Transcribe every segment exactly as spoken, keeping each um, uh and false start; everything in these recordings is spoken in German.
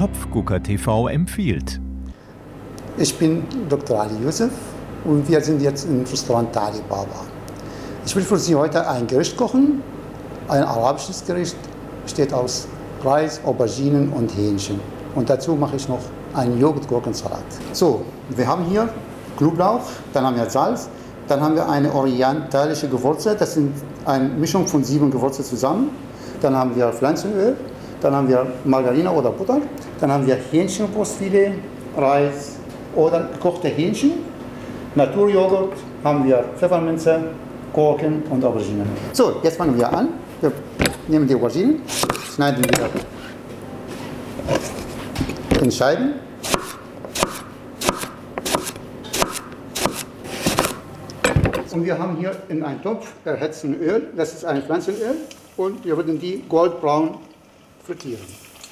Topfgucker T V empfiehlt. Ich bin Doktor Ali Youssef und wir sind jetzt im Restaurant Ali Baba. Ich will für Sie heute ein Gericht kochen, ein arabisches Gericht, besteht aus Reis, Auberginen und Hähnchen. Und dazu mache ich noch einen Joghurt-Gurkensalat. So, wir haben hier Knoblauch, dann haben wir Salz, dann haben wir eine orientalische Gewürze, das sind eine Mischung von sieben Gewürzen zusammen. Dann haben wir Pflanzenöl, dann haben wir Margarine oder Butter, dann haben wir Hähnchenbrustfilet, Reis oder gekochte Hähnchen, Naturjoghurt, haben wir Pfefferminze, Gurken und Auberginen. So, jetzt fangen wir an. Wir nehmen die Auberginen, schneiden wir in Scheiben. Und wir haben hier in einem Topf erhitzten Öl, das ist ein Pflanzenöl, und wir würden die goldbraun frittieren.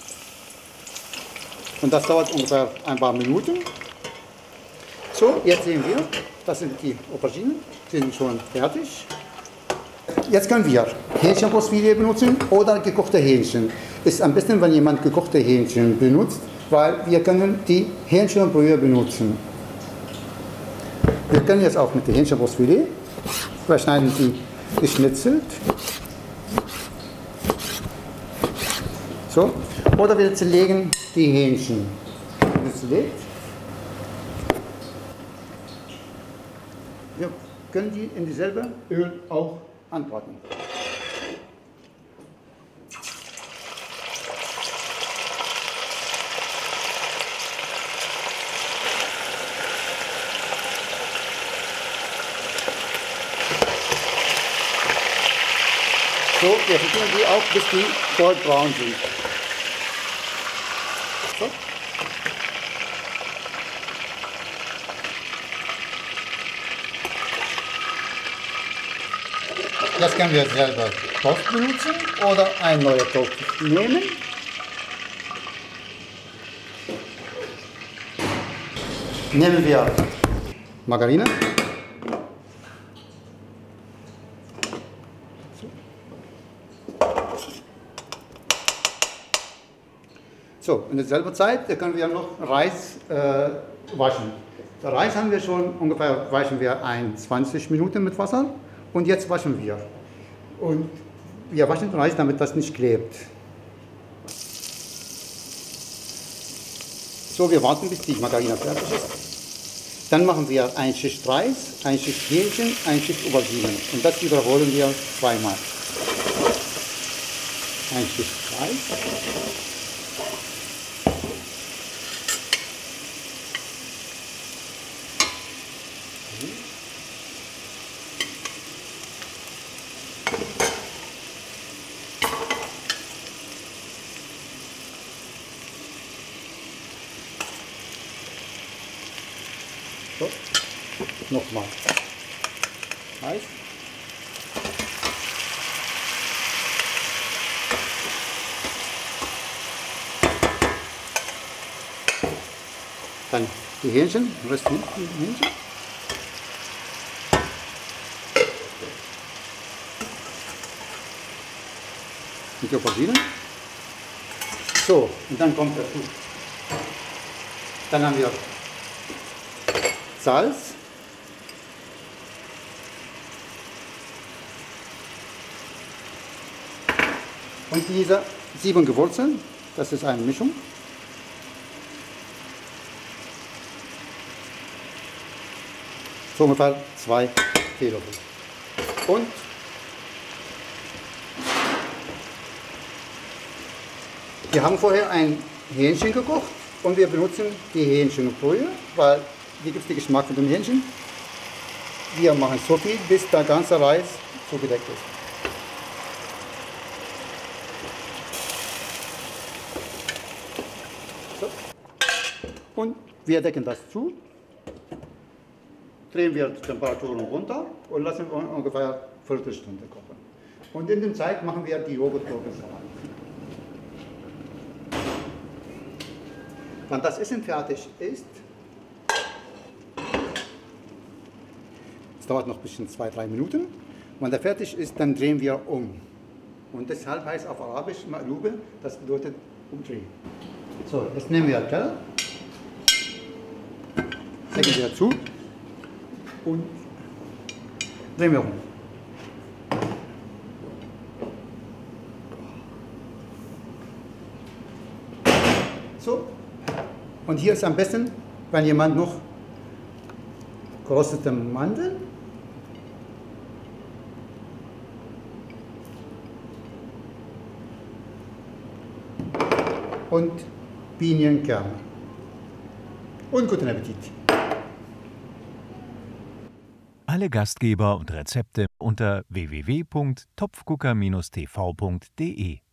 Und das dauert ungefähr ein paar Minuten. So, jetzt sehen wir, das sind die Auberginen, die sind schon fertig. Jetzt können wir Hähnchenbrustfilet benutzen oder gekochte Hähnchen. Ist am besten, wenn jemand gekochte Hähnchen benutzt, weil wir können die Hähnchenbrühe benutzen. Wir können jetzt auch mit dem Hähnchenbrustfilet, wir schneiden die geschnitzelt. So. Oder wir zerlegen die Hähnchen. Zerlegt. Wir können die in dieselbe Öl auch anbraten. So, wir frittieren die auch, bis die goldbraun sind. So. Jetzt können wir selber Topf benutzen oder einen neuen Topf nehmen. Nehmen wir Margarine. So, in derselben Zeit können wir noch Reis äh, waschen. Der Reis haben wir schon ungefähr, waschen wir zwanzig Minuten mit Wasser und jetzt waschen wir. Und wir waschen den Reis, damit das nicht klebt. So, wir warten, bis die Margarine fertig ist. Dann machen wir ein Schicht Reis, ein Schicht Hähnchen, ein Schicht Auberginen. Und das wiederholen wir zweimal. Ein Schicht Reis. So, nochmal. Reis. Dann die Hähnchen, Rest hinten Hähnchen. Und die Auberginen. So, und dann kommt dazu. Dann haben wir Salz. Und diese sieben Gewürze, das ist eine Mischung. So ungefähr zwei Teelöffel. Und wir haben vorher ein Hähnchen gekocht und wir benutzen die Hähnchenbrühe, weil die gibt den Geschmack von dem Hähnchen. Wir machen so viel, bis der ganze Reis zugedeckt ist. So. Und wir decken das zu, drehen wir die Temperaturen runter und lassen ungefähr eine Viertelstunde kochen. Und in der Zeit machen wir die Joghurt-Gurkensalat. Wenn das Essen fertig ist, es dauert noch ein bisschen, zwei, drei Minuten. Wenn der fertig ist, dann drehen wir um. Und deshalb heißt auf Arabisch Ma'lube, das bedeutet umdrehen. So, jetzt nehmen wir Teller, legen wir zu und drehen wir um. So, und hier ist am besten, wenn jemand noch geröstete Mandeln und Pinienkerne. Und guten Appetit! Alle Gastgeber und Rezepte unter w w w punkt topfgucker Bindestrich t v punkt de